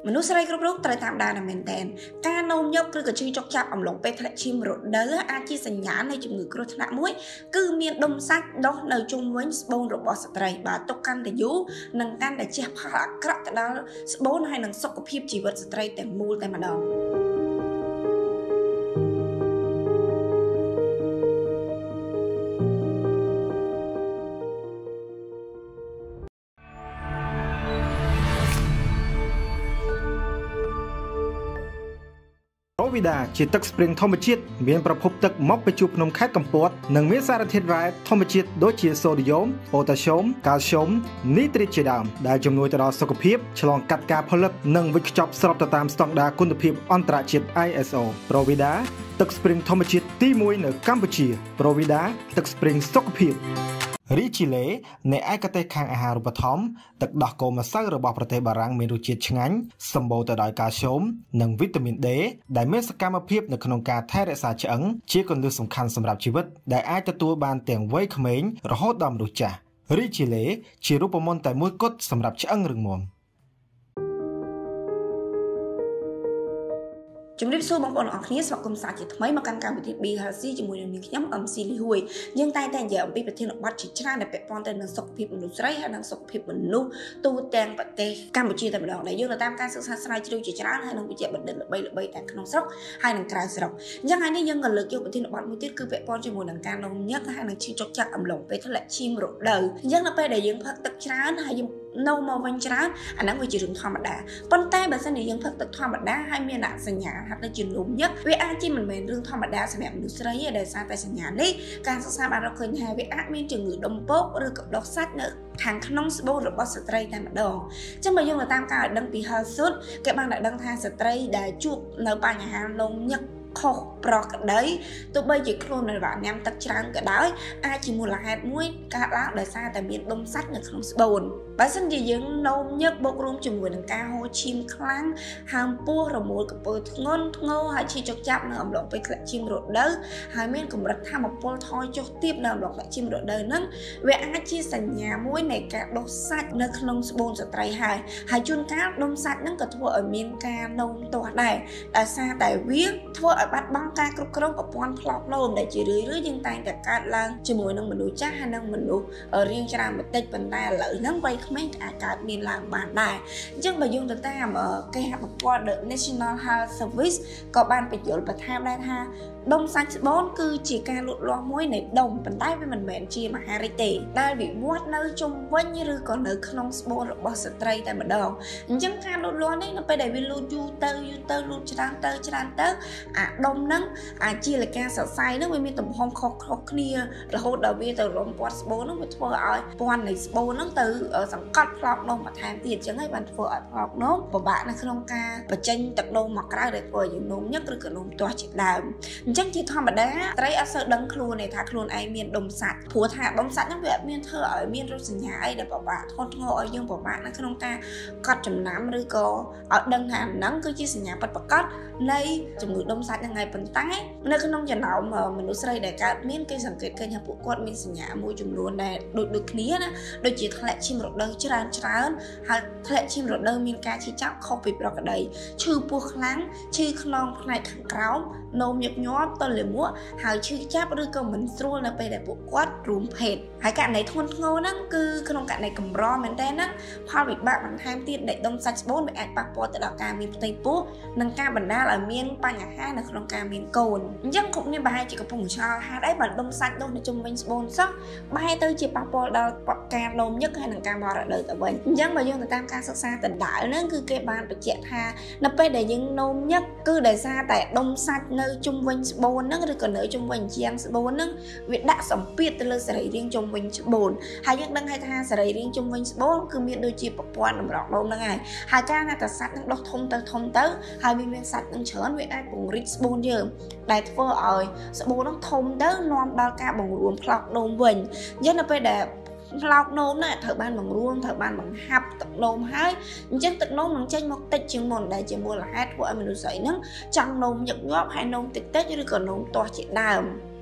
មនុស្សស្រីគ្រប់រូបត្រូវតាមដានមែនទែនការនោមញឹកឬក៏ឈឺចុកចាប់អំឡុងពេលធ្លាក់ឈាមរដូវអាចជាសញ្ញានៃជំងឺគ្រោះថ្នាក់មួយគឺមានដុំសាច់ដុះនៅជុំវិញស្បូនរបស់ស្ត្រីបើទុកកាន់តែយូរនឹងកាន់តែជះផលអាក្រក់ទៅដល់ស្បូនហើយនឹងសុខភាពជីវិតស្ត្រីទាំងមូលតែម្ដងវីដាជាទឹកស្ព្រីងធម្មជាតិមានប្រភពទឹកមកពីជួរភ្នំខេត្តកំពតនិងមានសារធាតុរ៉ែធម្មជាតិដូចជាសូឌីយ៉ូម ប៉ូតាស្យូម កាល់ស្យូម នីត្រីតជាដើមដែលជំនួយទៅដល់សុខភាពឆ្លងកាត់ការផលិតនិងវេចខ្ចប់ស្របទៅតាមស្តង់ដារគុណភាពអន្តរជាតិ ISO ប្រូវីដាទឹកស្ព្រីងធម្មជាតិទី1នៅកម្ពុជាប្រូវីដាទឹកស្ព្រីងសុខភាពរីជីឡេនៃឯកទេសខាងអាហារូបត្ថម្ភទឹកដោះគោម្សៅរបស់ប្រទេសបារាំងមានរសជាតិឆ្ងាញ់សម្បូរទៅដោយកាល់ស្យូមនិងវីតាមីន D ដែលមានសកម្មភាពនៅក្នុងការថែរក្សាឆ្អឹងជាគន្លឹះសំខាន់សម្រាប់ជីវិតដែលអាចទទួលបានទាំងវ័យក្មេងរហូតដល់មនុស្សចាស់រីជីឡេជារូបមន្តតែមួយគត់សម្រាប់ឆ្អឹងរឹងមាំជំរាបសួរបងប្អូនអរគ្នាស្វាគមន៍សាជាថ្មីមកកាន់កម្មវិធី Be Healthy ជាមួយនឹងខ្ញុំ MC លីហួយយើងតែងតែនិយាយអំពីប្រធានបទជាច្រើនដែលពាក់ព័ន្ធទៅនឹងសុខភាពមនុស្សស្រីហើយនិងសុខភាពមនុស្សទូទាំងប្រទេសកម្ពុជាតែម្ដងដែលយើងនៅតាមការសិក្សាស្រាវជ្រាវជាច្រើនហើយនិងវិជ្ជាបណ្ឌិតល្បីៗទាំងក្នុងស្រុកហើយនិងក្រៅស្រុកអញ្ចឹងថ្ងៃនេះយើងក៏លើកយកប្រធានបទមួយទៀតគឺពាក់ព័ន្ធជាមួយនឹងការនោមញឹកហើយនិងឈឺចុកចាក់អំឡុងពេលធ្លាក់ឈាមរដូវអញ្ចឹងនៅពេលដែលយើងផឹកទឹកច្រើនហើយយើងនៅមកវិញច្រើនអាហ្នឹងវាជារឿងធម្មតាប៉ុន្តែបើសិនជាយើងផឹកទឹកធម្មតាហើយមានអសញ្ញាហាក់ដូចជានោមញឹកវាអាចជាមិនមែនរឿងធម្មតាសម្រាប់មនុស្សស្រីទេដោយសារតែសញ្ញានេះការសិក្សាបានរកឃើញថាវាអាចមានជំងឺដុំពកឬក៏ដុះសាច់នៅខាងក្នុងស្បូនរបស់ស្ត្រីតែម្ដងអញ្ចឹងបើយើងទៅតាមការឲ្យដឹងពី Health Food គេបានឲ្យដឹងថាស្ត្រីដែលជួបនៅបញ្ហានោមញឹកខុសប្រក្តីទោះបីជាខ្លួននៅបានញ៉ាំទឹកច្រើនក៏ដោយអាចជាមូលហេតុមួយកើតឡើងដោយសារតែមានដុំសាច់នៅក្នុងស្បូនបើសិនជាយើងនោមញឹកបូករួមជាមួយនឹងការហូរឈាមខ្លាំងហើមពោះរមួលកពើធ្ងន់ធ្ងរហើយឈឺចុកចាប់នៅអំឡុងពេលធ្លាក់ឈាមរដូវហើយមានកម្រិតថាមពលថយចុះទាបនៅអំឡុងធ្លាក់ឈាមរដូវហ្នឹងវាអាចជាសញ្ញាមួយនៃការដុះសាច់នៅក្នុងស្បូនស្ត្រីហើយជួនកាលដុំសាច់ហ្នឹងក៏ធ្វើឲ្យមានការនោមទាស់ដែរដោយសារតែវាធ្វើឲ្យបាត់បង់ការគ្រប់គ្រងប្រព័ន្ធផ្លោកនោមដែលជារឿយៗយើងតែងតែកើតឡើងជាមួយនឹងមនុស្សចាស់ហើយនិងមនុស្សរៀងច្រើនបន្តិចប៉ុន្តែឥឡូវហ្នឹងវ័យក្មេងអាចកើតមានឡើងបានដែរអញ្ចឹងបើយើងទៅតាមគេហទំព័រ The National Health Service ក៏បានបញ្យល់បន្ថែមដែរថាដុំសាច់ស្បូនគឺជាការលូតលាស់មួយនៃដុំប៉ុន្តែវាមិនមែនជាមហារីកទេដែលវិវត្តនៅជុំវិញឬក៏នៅក្នុងស្បូនរបស់ស្ត្រីតែម្ដងអញ្ចឹងការលូតលាស់នេះនៅពេលដែលវាលូតយូរទៅលូតច្រើនទៅអាដុំហ្នឹងអាចជាលការសរសៃហ្នឹងវាមានទំហំខុសគ្នារហូតដល់វាទៅរំពាត់ស្បូនហ្នឹងវាធ្វើឲ្យពាន់នៃស្បូនហ្នឹងទៅសង្កត់ផ្លោកនោមបន្ថែមទៀតអញ្ចឹងហើយបានធ្វើឲ្យផ្លោកនោមពិបាកនៅក្នុងការបញ្ចេញទឹកនោមមកក្រៅដែលធ្វើឲ្យយើងនោមញឹកឬក៏នោមទាស់ជាដើមអញ្ចឹងជាធម្មតាត្រីអត់សូវដឹងខ្លួនទេថាខ្លួនឯងមានដុំសាច់ព្រោះថាដុំសាច់ហ្នឹងវាអត់មានធ្វើឲ្យមានរោគសញ្ញាអីដែលពិបាកធ្ងន់ធ្ងរឲ្យយើងពិបាកនៅក្នុងការកត់ចំណាំឬក៏ឲ្យដឹងថាហ្នឹងគឺជាសញ្ញាពិតប្រាកដនៃជំងឺដុំសាច់ហ្នឹងហើយប៉ុន្តែនៅក្នុងចំណោមមនុស្សស្រីដែលកើតមានគេសង្កេតឃើញថាពួកគាត់មានសញ្ញាមួយចំនួនដែលដូចគ្នាណាដូចជាធ្លាក់ឈាមរដូវច្រើនហើយធ្លាក់ឈាមរដូវមានការឈឺចាប់ខុសពីប្រក្រតីឈឺពោះខ្លាំងឈឺខ្នងផ្នែកខាងក្រោមនោមញឹកញាប់ទល់លាមកហើយឈឺចាប់ឬក៏មិនស្រួលនៅពេលដែលពួកគាត់រួមភេទហើយករណីធ្ងន់ធ្ងរហ្នឹងគឺក្នុងករណីកម្រមែនតើហ្នឹងផលវិបាកបន្ថែមទៀតដែលដុំសាច់ស្បូនវាអាចប៉ះពាល់ទៅដល់ការមានផ្ទៃពោះនិងការបណ្ដាលឲ្យមានបញ្ហានៅក្នុងការមានកូនអញ្ចឹងគ្រប់គ្នាប្រហែលជាកំពុងឆ្ងល់ហេតុអីបើដុំសាច់ដុំនៅជុំវិញស្បូនសោះបែរទៅជាប៉ះពាល់ដល់ការនោមញឹកហើយនិងការមករដូវទៅវិញអញ្ចឹងបើយើងទៅតាមការសិក្សាដដែលហ្នឹងគឺគេបានបញ្ជាក់ថានៅពេលដែលយើងនោមញឹកគឺដោយសារតែដុំសាច់នៅជុំវិញស្បូនហ្នឹងឬក៏នៅជុំវិញជាងស្បូនហ្នឹងវាដាក់សម្ពាធទៅលើសរីរាង្គជុំវិញស្បូនហើយយើងដឹងថាសរីរាង្គជុំវិញស្បូនគឺមានដូចជាប្រព័ន្ធតម្រង់នោមហ្នឹងហើយការណាតែសាច់ហ្នឹងដុះធំទៅហើយវាមានសាច់ហ្នឹងច្រើនវាអាចពង្រីកស្បូនយើងដែលធ្វើឲ្យស្បូនហ្នឹងធំទៅនាំដល់ការបង្រួមផ្លោកនោមវិញអញ្ចឹងនៅពេលដែលផ្លោកនោមណាត្រូវបានបង្រួមត្រូវបានបង្ហាប់ទឹកនោមហើយអញ្ចឹងទឹកនោមនឹងចេញមកតិចជាងមុនដែលជាមូលហេតុធ្វើឲ្យមនុស្សស្រីហ្នឹងចង់នោមញឹកញាប់ហើយនោមតិចឬក៏នោមទាស់ជាដើម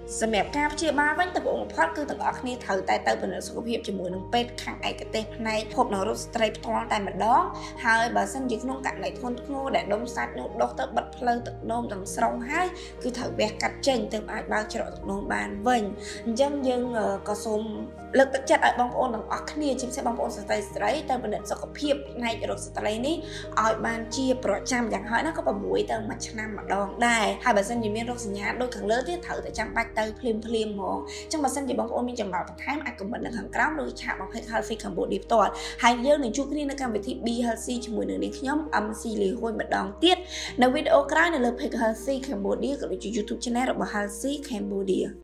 សម្រាប់ការព្យាបាលវិញដំបូងបំផុតគឺទាំងអស់គ្នាត្រូវតែទៅពិនិត្យសុខភាពជាមួយនឹងពេទ្យខាងឯកទេសផ្នែកភពនៅរោគស្ត្រីផ្ទាល់តែម្ដងហើយបើសិនជាក្នុងករណីធ្ងន់ធ្ងរដែលដុំសាច់នោះដុះទៅបិទផ្លូវទឹកនោមទាំងស្រុងហើយគឺត្រូវវះកាត់ចេញទើបអាចបើកច្រកទឹកនោមបានវិញអញ្ចឹងយើងក៏សូមលើកទឹកចិត្តឲ្យបងប្អូនទាំងអស់គ្នាជាពិសេសបងប្អូនស្ត្រីទៅពិនិត្យសុខភាពផ្នែករោគស្ត្រីនេះឲ្យបានជាប្រចាំយ៉ាងហោចណាស់ក៏6ទៅ1ឆ្នាំម្ដងដែរហើយបើសិនជាមានរោគសញ្ញាដូចខាងលើទៀតត្រូវតែចាំបាច់ទៅភ្លាមហ្មងអញ្ចឹងបើសិនជាបងប្អូនមានចម្ងល់បន្ថែមអាចខមមិននៅខាងក្រោមឬឆាតមក Page Healthy Cambodia ផ្ទាល់ហើយយើងនឹងជួបគ្នានៅកម្មវិធី Be Healthy ជាមួយនឹងនាងខ្ញុំ MC លីហួយម្ដងទៀតនៅវីដេអូក្រោយនៅលើ Page Healthy Cambodia ក៏ដូចជា YouTube Channel របស់ Healthy Cambodia